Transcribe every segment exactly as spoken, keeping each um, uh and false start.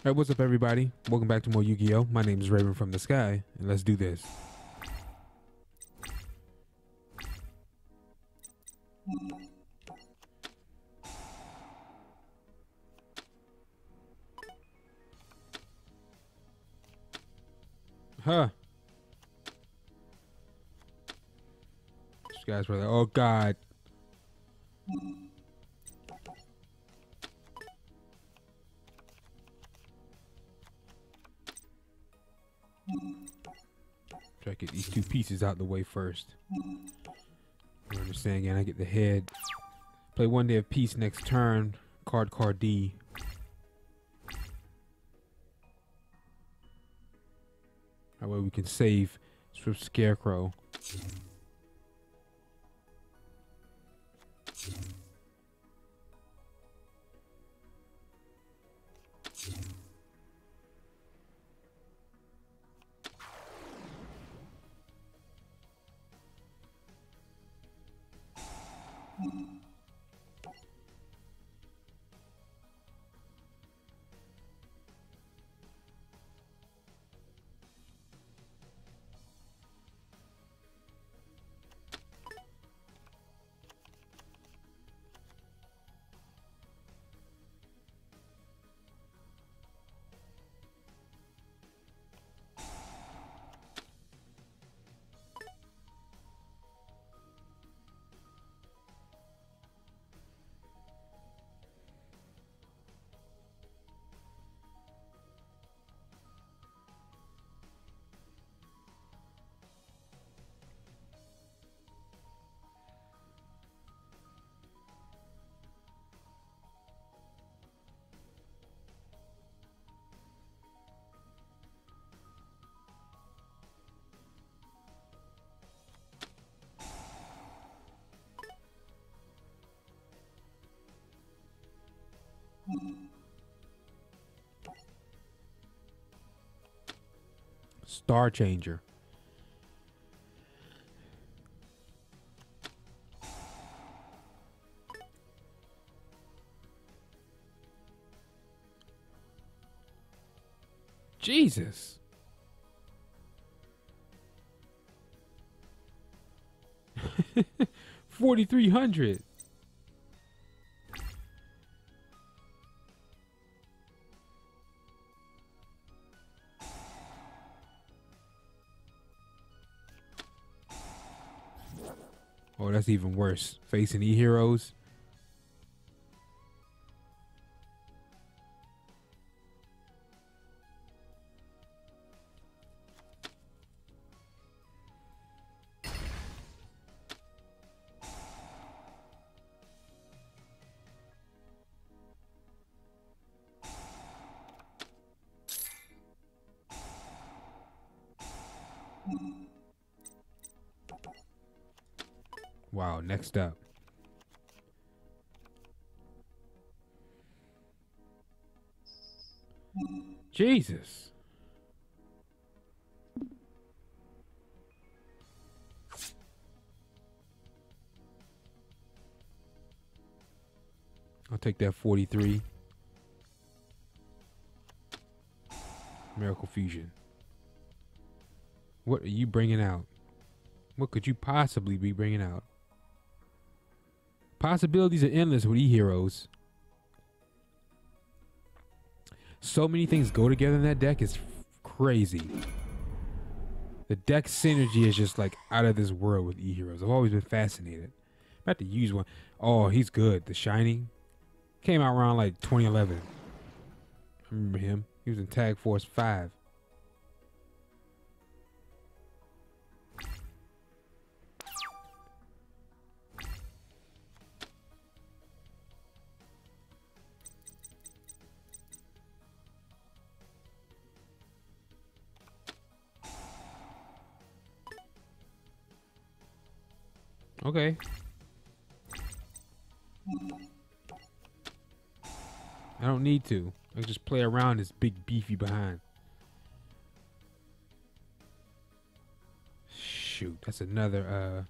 Hey, what's up, everybody? Welcome back to more Yu-Gi-Oh! My name is Raven from the Sky, and let's do this. Huh. These guys were like, oh, God. Try to get these two pieces out the way first. You understand? Again, I get the head. Play one day of peace next turn. Card, card D. That way we can save Swift Scarecrow. Star Changer. Jesus. forty-three hundred. Oh, that's even worse. Facing E-Heroes. Wow, next up. Jesus. I'll take that forty-three. Miracle Fusion. What are you bringing out? What could you possibly be bringing out? Possibilities are endless with E-Heroes. So many things go together in that deck. It's crazy. The deck synergy is just like out of this world with E-Heroes. I've always been fascinated. I'm about to use one. Oh, he's good. The Shining. Came out around like twenty eleven. I remember him. He was in Tag Force five. Okay. I don't need to. I can just play around this big beefy behind. Shoot, that's another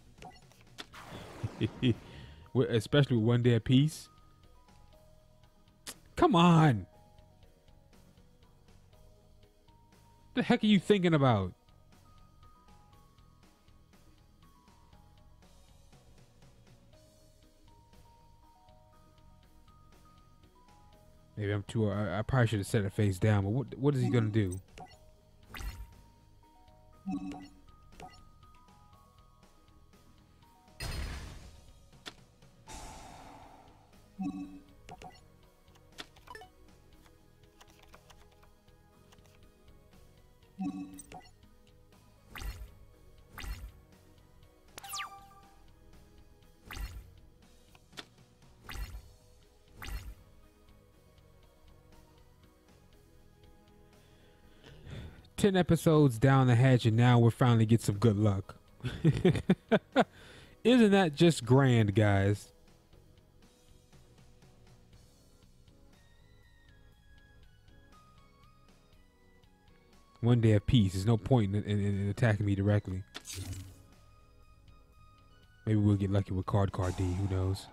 uh especially with one day apiece. Come on. What the heck are you thinking about? Maybe I'm too. I, I probably should have set it face down. But what? What is he gonna do? Ten episodes down the hatch, and now we're finally get some good luck. Isn't that just grand, guys? One day of peace. There's no point in, in, in attacking me directly. Maybe we'll get lucky with card card D. Who knows?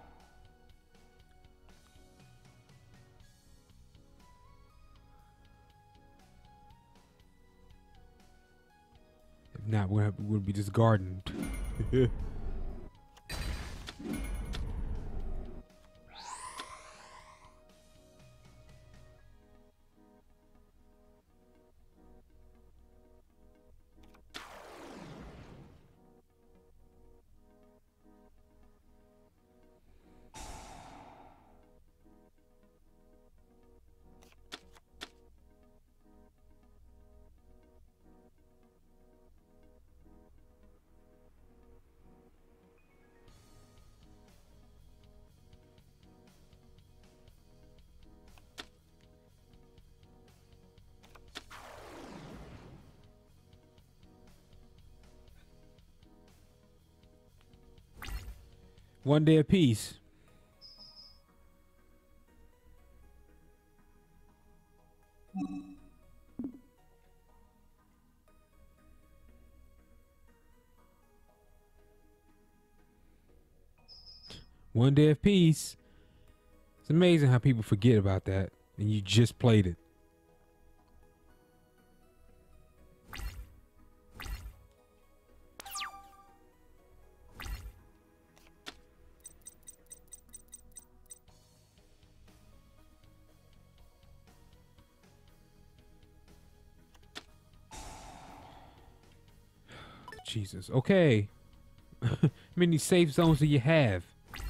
If not, we'll, have, we'll be just gardened. One day of peace. One day of peace. It's amazing how people forget about that, and you just played it. Jesus. Okay. How many safe zones do you have?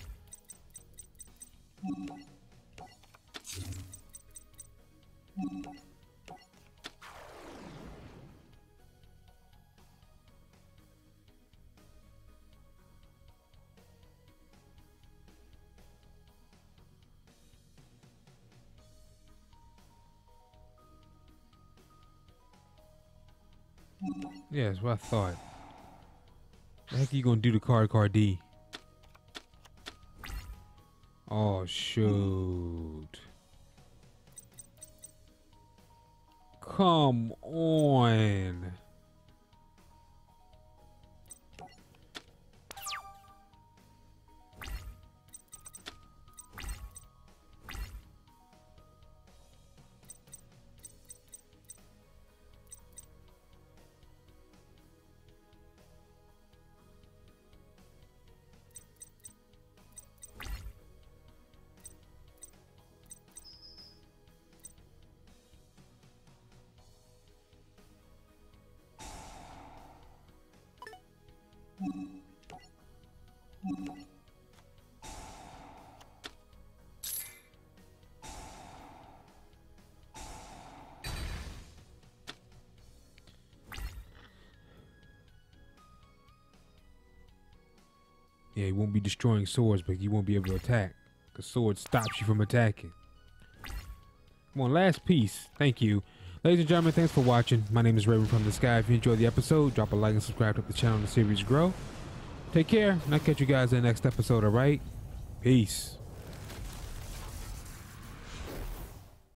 Yeah, that's what I thought. What the heck are you gonna do to card card D? Oh shoot. Come on. Yeah, you won't be destroying swords, but you won't be able to attack. The sword stops you from attacking. Come on, last piece. Thank you. Ladies and gentlemen, thanks for watching. My name is Raven from the Sky. If you enjoyed the episode, drop a like and subscribe to help the channel and the series grow. Take care, and I'll catch you guys in the next episode, alright? Peace.